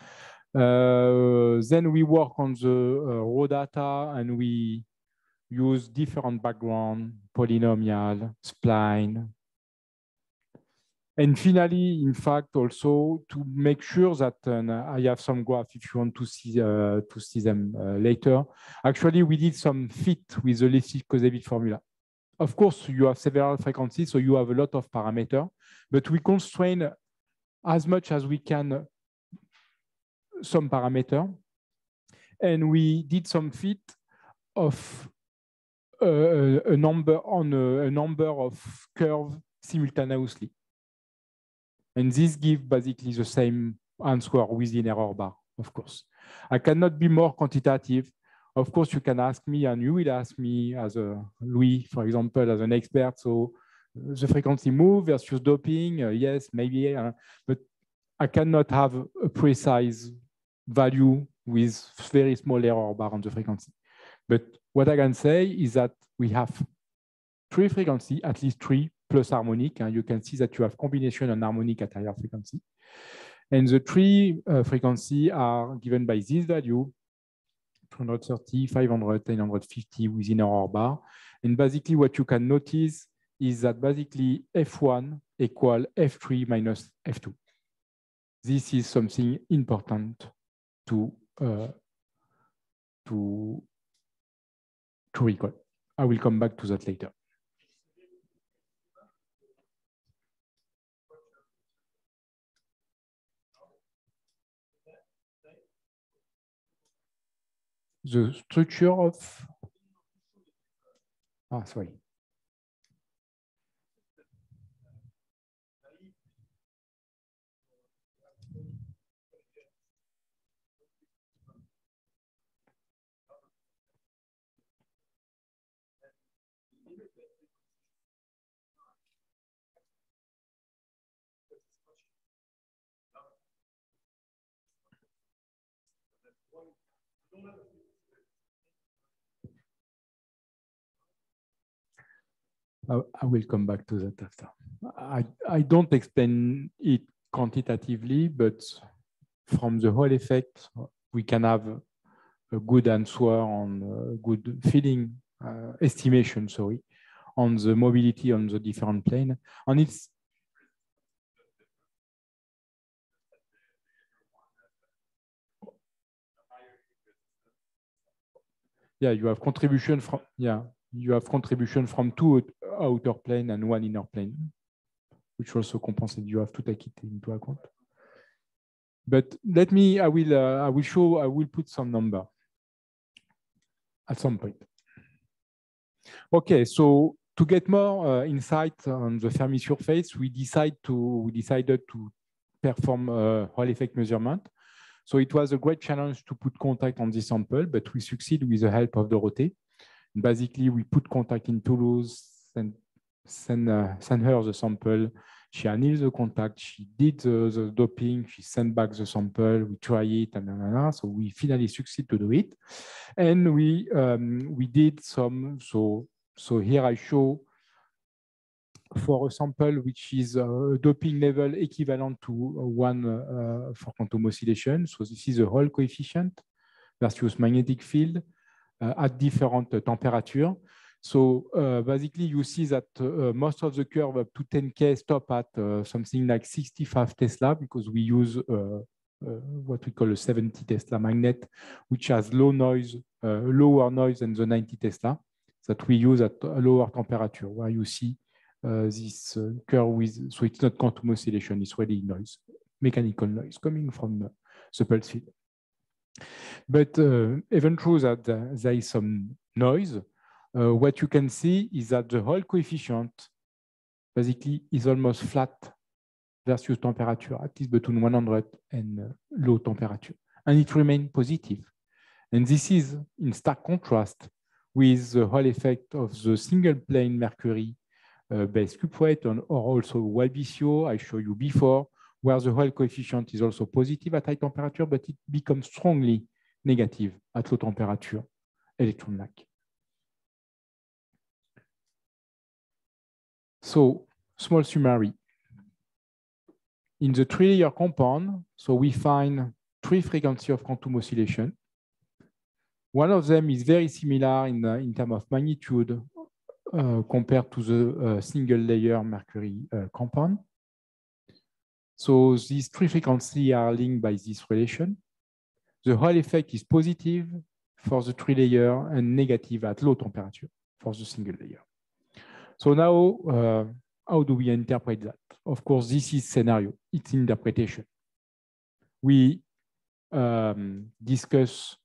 Speaker 2: Uh, then we work on the uh, raw data and we use different background, polynomial, spline. And finally, in fact, also to make sure that uh, I have some graph if you want to see uh, to see them uh, later. Actually, we did some fit with the Lipschitz-Koszewicz formula. Of course, you have several frequencies, so you have a lot of parameters, but we constrain as much as we can some parameter, and we did some fit of uh, a number on a, a number of curves simultaneously. And this gives basically the same answer within error bar, of course. I cannot be more quantitative. Of course, you can ask me, and you will ask me as a Louis, for example, as an expert. So the frequency move versus doping, uh, yes, maybe, uh, but I cannot have a precise value with very small error bar on the frequency. But what I can say is that we have three frequency, at least three, plus harmonic, and you can see that you have combination and harmonic at higher frequency. And the three uh, frequency are given by this value, two hundred thirty, five hundred, one hundred fifty within error bar. And basically what you can notice is that basically F one equal F three minus F two. This is something important to, uh, to, to recall. I will come back to that later. The structure of, ah, sorry. I will come back to that after. I, I don't explain it quantitatively, but from the Hall effect, we can have a good answer on a good feeling uh, estimation, sorry, on the mobility on the different plane. And it's yeah, you have contribution from yeah. You have contribution from two outer plane and one inner plane, which also compensates. You have to take it into account. But let me, I will, uh, I will show, I will put some number at some point. Okay, so to get more uh, insight on the Fermi surface, we decide to, we decided to perform a Hall effect measurement. So it was a great challenge to put contact on this sample, but we succeed with the help of Dorothée. Basically, we put contact in Toulouse, send, send, uh, send her the sample. She annealed the contact. She did the, the doping. She sent back the sample. We try it, and blah, blah, blah. So we finally succeed to do it. And we um, we did some. So so here I show for a sample which is a doping level equivalent to one uh, for quantum oscillation. So this is a Hall coefficient versus magnetic field. Uh, at different uh, temperature. So uh, basically, you see that uh, most of the curve up to ten K stop at uh, something like sixty-five Tesla because we use uh, uh, what we call a seventy Tesla magnet, which has low noise, uh, lower noise than the ninety Tesla that we use at a lower temperature, where you see uh, this uh, curve with, so it's not quantum oscillation, it's really noise, mechanical noise coming from uh, the pulse field. But uh, even though that uh, there is some noise, uh, what you can see is that the Hall coefficient basically is almost flat versus temperature, at least between one hundred and uh, low temperature. And it remains positive. And this is in stark contrast with the Hall effect of the single plane Mercury uh, base cube weight, or also Y B C O, I showed you before, where the Hall coefficient is also positive at high temperature, but it becomes strongly negative at low temperature electron lac. So, small summary. In the three-layer compound, so we find three frequencies of quantum oscillation. One of them is very similar in, uh, in terms of magnitude uh, compared to the uh, single-layer mercury uh, compound. So these three frequencies are linked by this relation. The Hall effect is positive for the three-layer and negative at low temperature for the single layer. So now, uh, how do we interpret that? Of course, this is scenario, it's interpretation. We um, discuss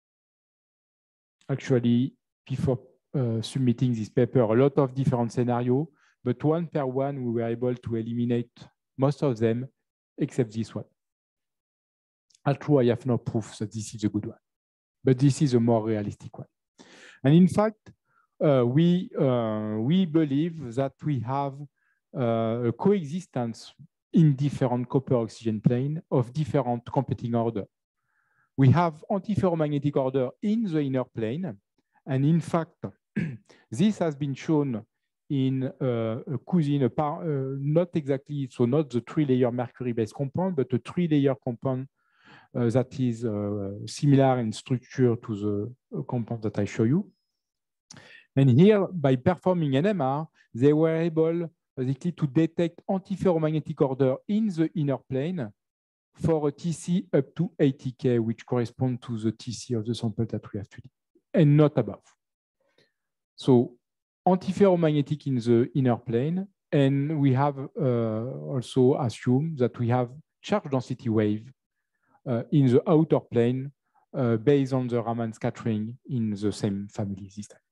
Speaker 2: actually before uh, submitting this paper a lot of different scenarios, but one per one we were able to eliminate most of them except this one. Although I have no proof that this is a good one, but this is a more realistic one. And in fact, uh, we, uh, we believe that we have uh, a coexistence in different copper oxygen plane of different competing order. We have antiferromagnetic order in the inner plane. And in fact, this has been shown in uh, a cousin, a par, uh, not exactly, so not the three-layer mercury-based compound, but a three-layer compound uh, that is uh, similar in structure to the compound that I show you. And here, by performing N M R, they were able basically to detect antiferromagnetic order in the inner plane for a T C up to eighty K, which corresponds to the T C of the sample that we have today, and not above. So antiferromagnetic in the inner plane, and we have uh, also assumed that we have charge density wave uh, in the outer plane uh, based on the Raman scattering in the same family this time.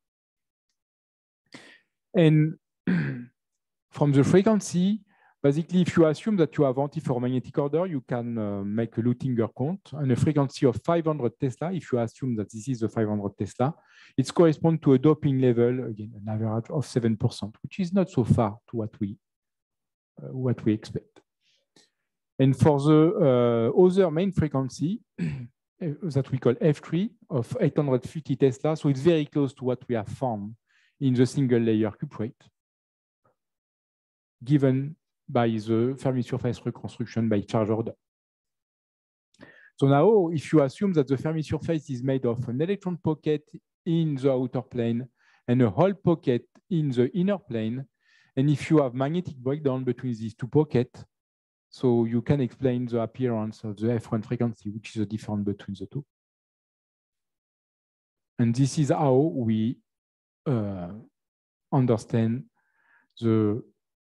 Speaker 2: And from the frequency, basically, if you assume that you have antiferromagnetic order, you can uh, make a Luttinger count and a frequency of five hundred Tesla. If you assume that this is the five hundred Tesla, it corresponds to a doping level, again, an average of seven percent, which is not so far to what we, uh, what we expect. And for the uh, other main frequency that we call F three of eight hundred fifty Tesla, so it's very close to what we have found in the single layer cuprate, given by the Fermi surface reconstruction by charge order. So now, if you assume that the Fermi surface is made of an electron pocket in the outer plane and a Hall pocket in the inner plane, and if you have magnetic breakdown between these two pockets, so you can explain the appearance of the F one frequency, which is the difference between the two. And this is how we uh, understand the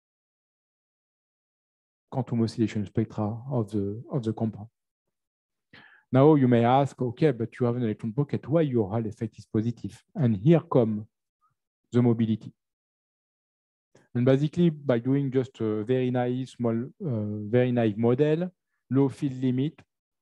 Speaker 2: quantum oscillation spectra of the, of the compound. Now you may ask, okay, but you have an electron pocket, why your Hall effect is positive? And here comes the mobility. And basically, by doing just a very naive, small, uh, very naive model, low field limit,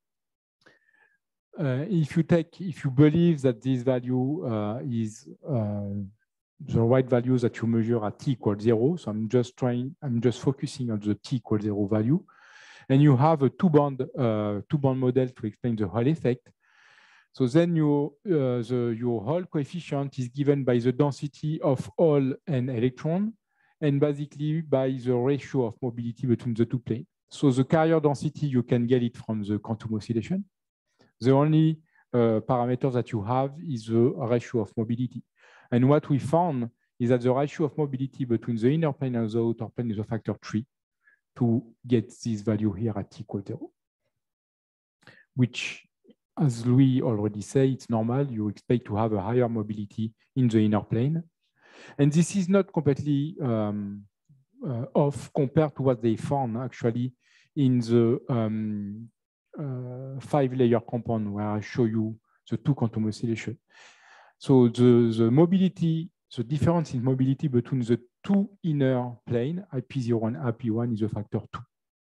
Speaker 2: uh, if you take, if you believe that this value uh, is uh, the right value that you measure at t equals zero, so I'm just trying, I'm just focusing on the t equals zero value, and you have a two-band, uh, two-band model to explain the Hall effect. So then you, uh, the, your Hall coefficient is given by the density of Hall and electron, and basically by the ratio of mobility between the two planes. So the carrier density, you can get it from the quantum oscillation. The only uh, parameter that you have is the ratio of mobility. And what we found is that the ratio of mobility between the inner plane and the outer plane is a factor three to get this value here at t equals zero, which, as Louis already said, it's normal. You expect to have a higher mobility in the inner plane. And this is not completely um, uh, off compared to what they found actually in the um, uh, five-layer compound where I show you the two quantum oscillation. So the, the mobility, the difference in mobility between the two inner plane, I P zero and I P one, is a factor two.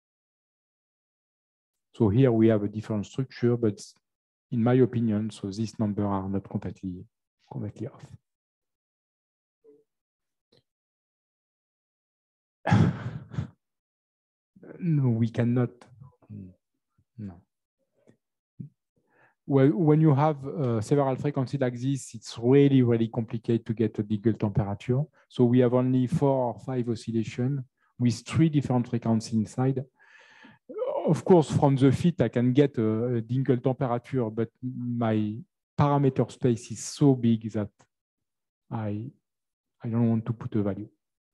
Speaker 2: So here we have a different structure, but in my opinion, so these numbers are not completely, completely off. no, we cannot. No. Well, when you have uh, several frequencies like this, it's really, really complicated to get a legal temperature. So we have only four or five oscillations with three different frequencies inside. Of course, from the fit, I can get a, a Dinkel temperature, but my parameter space is so big that I, I don't want to put a value.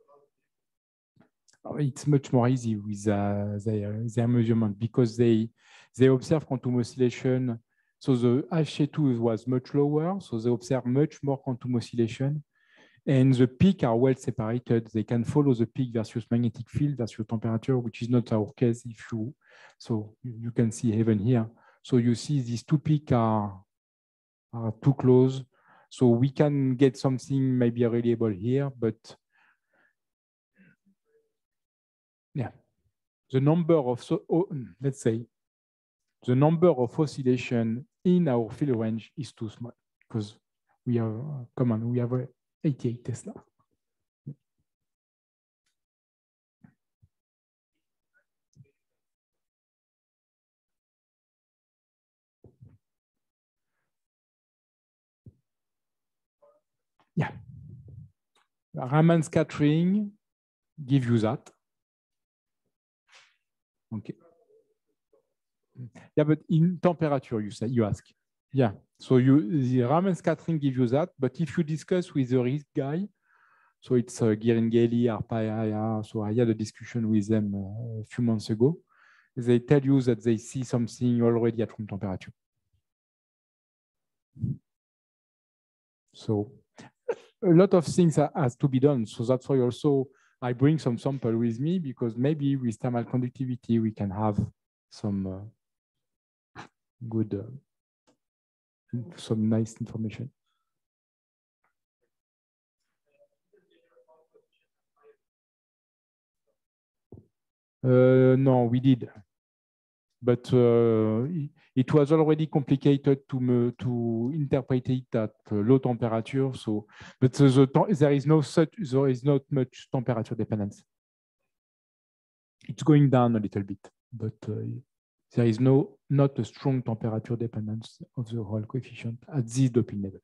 Speaker 2: It's much more easy with uh, their, their measurement because they, they observe quantum oscillation. So the H A two was much lower, so they observe much more quantum oscillation. And the peaks are well separated. They can follow the peak versus magnetic field versus temperature, which is not our case. If you, so you can see even here. So you see these two peaks are, are too close. So we can get something maybe reliable here, but yeah, the number of, so, oh, let's say, the number of oscillation in our field range is too small because we have, uh, come on, we have a eighty-eight Tesla. Yeah. Raman scattering give you that. Okay. Yeah, but in temperature, you say, you ask. Yeah. So you the Raman scattering give you that, but if you discuss with the risk guy, so it's uh, Giringeli, Arpaia, so I had a discussion with them uh, a few months ago. They tell you that they see something already at room temperature. So a lot of things has to be done. So that's why also I bring some sample with me because maybe with thermal conductivity, we can have some uh, good, uh, some nice information. Uh, no, we did. But uh, it was already complicated to me, to interpret it at low temperature. So, but the, the, there is no such, there is not much temperature dependence. It's going down a little bit, but uh, there is no not a strong temperature dependence of the Hall coefficient at this doping level.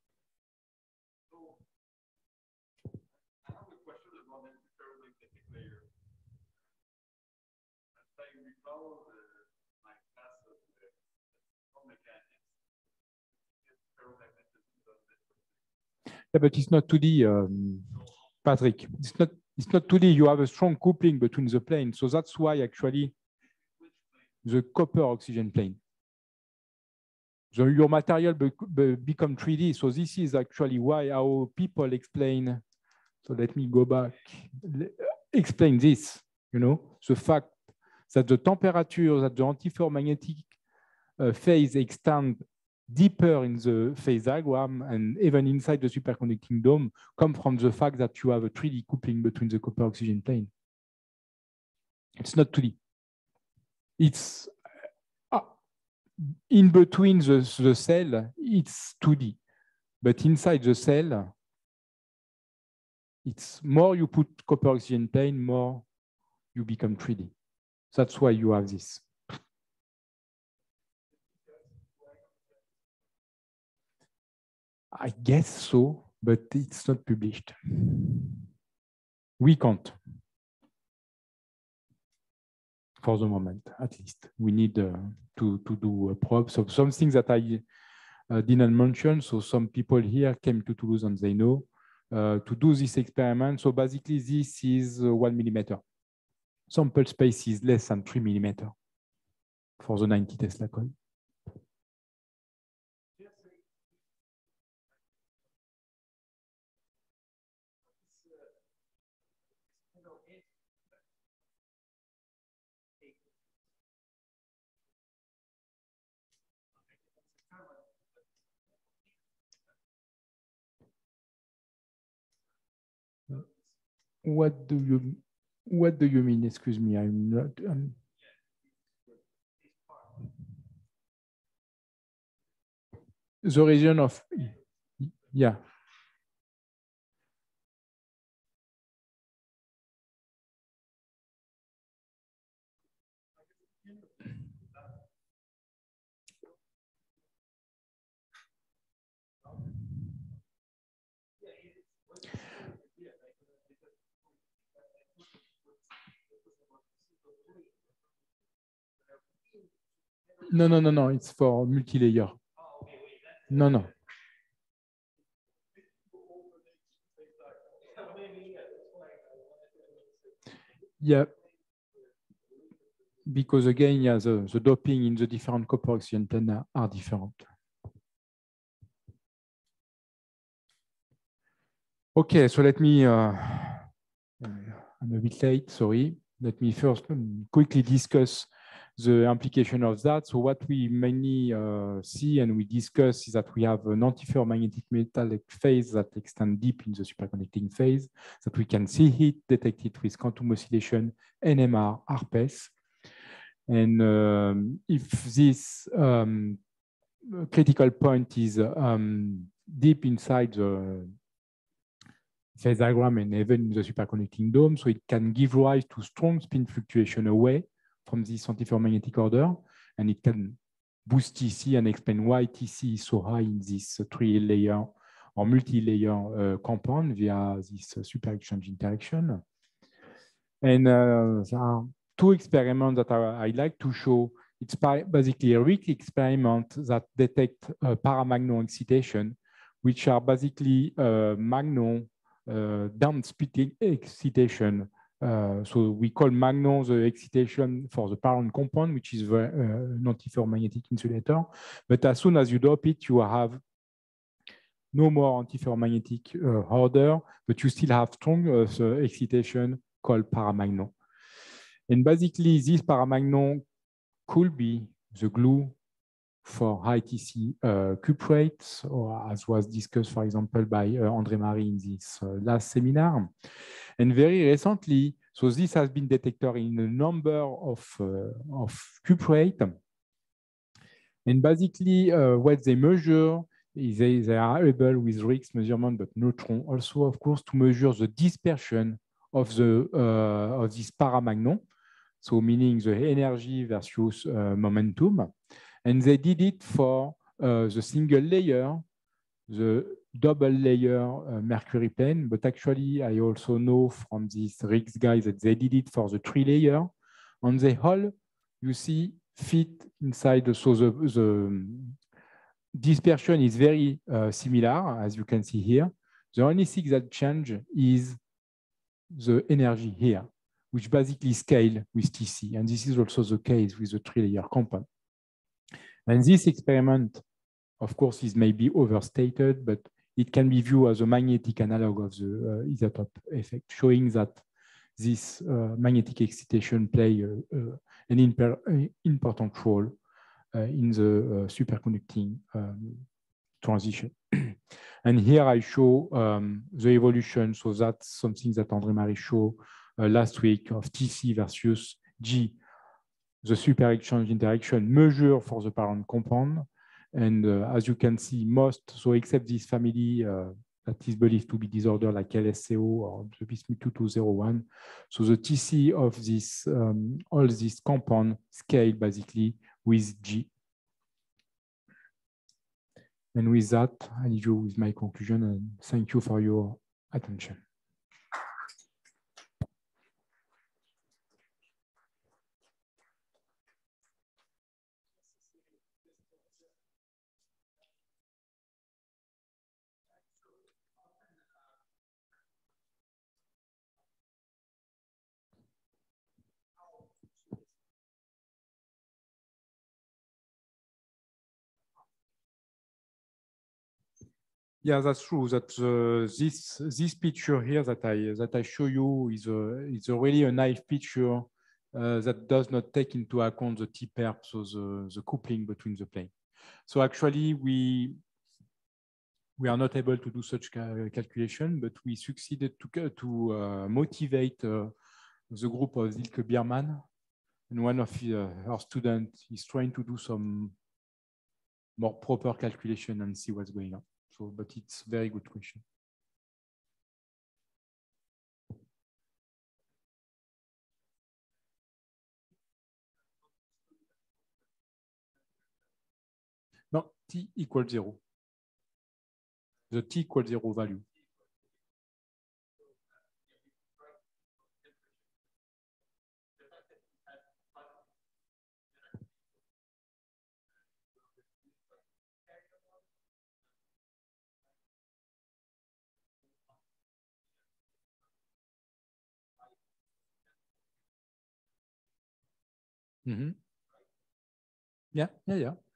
Speaker 2: Yeah, but it's not two D, um, Patrick. It's not. It's not two D. You have a strong coupling between the planes, so that's why actually the copper oxygen plane. So your material be, be, become three D. So this is actually why our people explain. So let me go back. Explain this. You know, the fact that the temperature that the antiferromagnetic uh, phase extend deeper in the phase diagram and even inside the superconducting dome come from the fact that you have a three D coupling between the copper oxygen plane. It's not two D. It's uh, in between the, the cell, it's two D. But inside the cell, it's more you put copper oxygen plane, more you become three D. That's why you have this. I guess so, but it's not published. We can't. For the moment, at least. We need uh, to, to do a probe. So some things that I uh, didn't mention, so some people here came to Toulouse and they know uh, to do this experiment. So basically this is uh, one millimeter. Sample space is less than three millimeter for the ninety Tesla coil. What do you what do you mean? Excuse me, I'm not. Um, the region of yeah. No, no, no, no, it's for multi-layer. No, no. Yeah. Because again, yeah, the, the doping in the different copper oxygen antenna are different. Okay, so let me, uh, I'm a bit late, sorry. Let me first quickly discuss the implication of that. So what we mainly uh, see and we discuss is that we have an antiferromagnetic metallic phase that extends deep in the superconducting phase, that we can see it, detect it with quantum oscillation, N M R, ARPES. And um, if this um, critical point is um, deep inside the phase diagram and even in the superconducting dome, so it can give rise to strong spin fluctuation away from this antiferromagnetic order, and it can boost T C and explain why T C is so high in this three-layer or multi-layer uh, compound via this uh, super exchange interaction. And uh, there are two experiments that I, I like to show. It's basically a weak experiment that detect uh, paramagnon excitation, which are basically uh, magnon uh, down-splitting excitation. Uh, so we call magnon the excitation for the parent compound, which is the, uh, an antiferromagnetic insulator. But as soon as you dope it, you have no more antiferromagnetic uh, order, but you still have strong uh, the excitation called paramagnon. And basically, this paramagnon could be the glue for high T C uh, cuprates, or as was discussed, for example, by uh, André Marie in this uh, last seminar. And very recently, so this has been detected in a number of, uh, of cuprate. And basically, uh, what they measure is they, they are able with Rick's measurement, but neutron also, of course, to measure the dispersion of, the, uh, of this paramagnon. So meaning the energy versus uh, momentum. And they did it for uh, the single layer, the double layer uh, mercury plane, but actually I also know from these Riggs guys that they did it for the three layer. On the whole, you see fit inside, the, so the, the dispersion is very uh, similar, as you can see here. The only thing that change is the energy here, which basically scale with T C. And this is also the case with the three-layer compound. And this experiment, of course, is maybe overstated, but it can be viewed as a magnetic analog of the uh, isotope effect, showing that this uh, magnetic excitation play uh, uh, an imper important role uh, in the uh, superconducting um, transition. And here I show um, the evolution. So that's something that André Marie showed uh, last week of T C versus G, the super exchange interaction measure for the parent compound. And uh, as you can see, most, so except this family uh, that is believed to be disorder like L S C O or the bismuth two two zero one. So the T C of this, um, all this compound scale basically with G. And with that, I leave you with my conclusion and thank you for your attention. Yeah, that's true. That uh, this this picture here that I that I show you is a is a really a nice picture uh, that does not take into account the T-perp, so the the coupling between the plane. So actually, we we are not able to do such ca calculation, but we succeeded to to uh, motivate uh, the group of Silke Biermann, and one of uh, our students is trying to do some more proper calculation and see what's going on. So, but it's a very good question. No, T equals zero. The T equals zero value. Mm-hmm. Yeah, yeah, yeah.